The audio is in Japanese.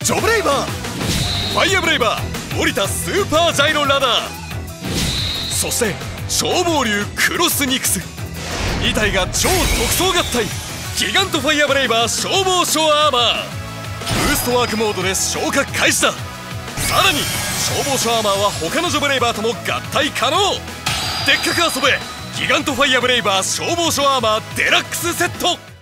ジョブレイバー、ファイアブレイバー森田スーパージャイロラダー、そして消防竜クロスニクス、2体が超特装合体ギガントファイアブレイバー消防署アーマー、ブーストワークモードで消火開始だ。さらに消防署アーマーは他のジョブレイバーとも合体可能。でっかく遊べギガントファイアブレイバー消防署アーマーデラックスセット。